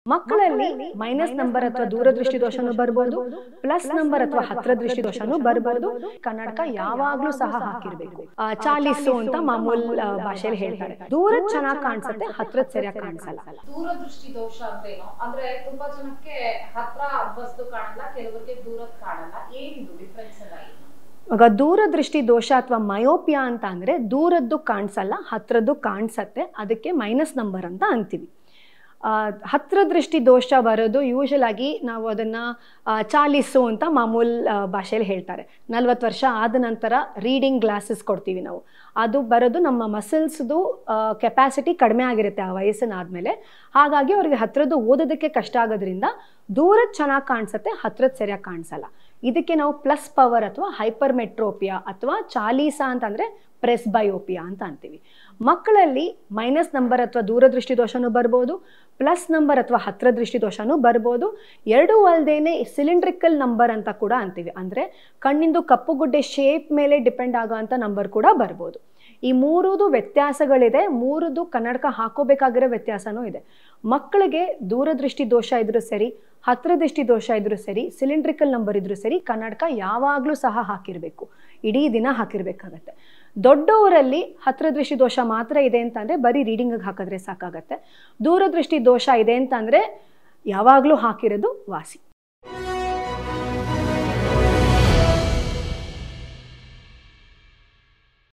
ಮಕ್ಕಳಲ್ಲಿ minus number ಅಥವಾ ದೂರದೃಷ್ಟಿ ದೋಷನೂ ಬರ್ಬೋದು, ಪ್ಲಸ್ ನಂಬರ್ ಅಥವಾ ಹತ್ರ ದೃಷ್ಟಿ ದೋಷನೂ ಬರ್ಬೋದು. ಕನ್ನಡಕ ಯಾವಾಗ್ಲೂ ಸಹ ಹಾಕಿರ್ಬೇಕು. ಚಾಲಿಸು ಅಂತ ಮಾಮೂಲ್ ಭಾಷೆಯಲ್ಲಿ ಹೇಳ್ತಾರೆ. ದೂರದ ಚೆನ್ನಾಗಿ ಕಾಣಿಸುತ್ತೆ, ಹತ್ರದ ಸರಿಯಾಗಿ ಕಾಣಿಸಲ್ಲ. ದೂರದೃಷ್ಟಿ ದೋಷ ಅಂತೇನೋ ಅಂದ್ರೆ ತುಂಬಾ ಜನಕ್ಕೆ ಹತ್ರ ವಸ್ತು ಕಾಣಲ್ಲ, ಕೆಲವರಿಗೆ ದೂರದ ಕಾಣಲ್ಲ. ಏನಿದು ಡಿಫರೆನ್ಸ್ ಅಲ್ಲ? ಆಗ ದೂರದೃಷ್ಟಿ ದೋಷ ಅಥವಾ ಮಯೋಪಿಯಾ ಅಂತ ಅಂದ್ರೆ ದೂರದ್ದು ಕಾಣಿಸಲ್ಲ, ಹತ್ರದ್ದು ಕಾಣಿಸತ್ತೆ. ಅದಕ್ಕೆ ಮೈನಸ್ ನಂಬರ್ ಅಂತ ಅಂತೀವಿ. ಹತ್ರ ದೃಷ್ಟಿ ದೋಷ ಬರೋದು ಯೂಶಲ್ ಆಗಿ ನಾವು ಅದನ್ನು ಚಾಲಿಸು ಅಂತ ಮಾಮೂಲ್ ಭಾಷೆಯಲ್ಲಿ ಹೇಳ್ತಾರೆ. 40 ವರ್ಷ ಆದ ನಂತರ ರೀಡಿಂಗ್ ಗ್ಲಾಸಸ್ ಕೊಡ್ತೀವಿ ನಾವು. ಅದು ಬರೋದು ನಮ್ಮ ಮಸಲ್ಸ್ದು ಕೆಪಾಸಿಟಿ ಕಡಿಮೆ ಆಗಿರುತ್ತೆ ಆ ವಯಸ್ಸಿನಾದ್ಮೇಲೆ. ಹಾಗಾಗಿ ಅವ್ರಿಗೆ ಹತ್ರದ್ದು ಓದೋದಕ್ಕೆ ಕಷ್ಟ ಆಗೋದ್ರಿಂದ ದೂರದ ಚೆನ್ನಾಗಿ ಕಾಣಿಸುತ್ತೆ, ಹತ್ರದ ಸರಿಯಾಗಿ ಕಾಣಿಸಲ್ಲ. ಇದಕ್ಕೆ ನಾವು ಪ್ಲಸ್ ಪವರ್ ಅಥವಾ ಹೈಪರ್ಮೆಟ್ರೋಪಿಯಾ ಅಥವಾ ಚಾಲೀಸಾ ಅಂತಂದರೆ ಪ್ರೆಸ್ಬಯೋಪಿಯಾ ಅಂತ ಅಂತೀವಿ. ಮಕ್ಕಳಲ್ಲಿ ಮೈನಸ್ ನಂಬರ್ ಅಥವಾ ದೂರದೃಷ್ಟಿ ದೋಷನೂ ಬರ್ಬೋದು, ಪ್ಲಸ್ ನಂಬರ್ ಅಥವಾ ಹತ್ರ ದೃಷ್ಟಿ ದೋಷನೂ ಬರ್ಬೋದು. ಎರಡೂ ಅಲ್ಲದೇನೆ ಸಿಲಿಂಡ್ರಿಕಲ್ ನಂಬರ್ ಅಂತ ಕೂಡ ಅಂತೀವಿ. ಅಂದರೆ ಕಣ್ಣಿಂದು ಕಪ್ಪುಗುಡ್ಡೆ ಶೇಪ್ ಮೇಲೆ ಡಿಪೆಂಡ್ ಆಗೋವಂಥ ನಂಬರ್ ಕೂಡ ಬರ್ಬೋದು. ಈ ಮೂರದು ವ್ಯತ್ಯಾಸಗಳಿದೆ. ಮೂರದು ಕನ್ನಡಕ ಹಾಕೋಬೇಕಾಗಿರೋ ವ್ಯತ್ಯಾಸನೂ ಇದೆ. ಮಕ್ಕಳಿಗೆ ದೂರದೃಷ್ಟಿ ದೋಷ ಇದ್ರೂ ಸರಿ, ಹತ್ರ ದೃಷ್ಟಿ ದೋಷ ಇದ್ರೂ ಸರಿ, ಸಿಲಿಂಡ್ರಿಕಲ್ ನಂಬರ್ ಇದ್ರೂ ಸರಿ, ಕನ್ನಡಕ ಯಾವಾಗಲೂ ಸಹ ಹಾಕಿರಬೇಕು, ಇಡೀ ದಿನ ಹಾಕಿರ್ಬೇಕಾಗತ್ತೆ. ದೊಡ್ಡವರಲ್ಲಿ ಹತ್ರ ದೃಷ್ಟಿ ದೋಷ ಮಾತ್ರ ಇದೆ ಅಂತಂದರೆ ಬರೀ ರೀಡಿಂಗಿಗೆ ಹಾಕಿದ್ರೆ ಸಾಕಾಗತ್ತೆ. ದೂರದೃಷ್ಟಿ ದೋಷ ಇದೆ ಅಂತಂದರೆ ಯಾವಾಗಲೂ ಹಾಕಿರೋದು ವಾಸಿ.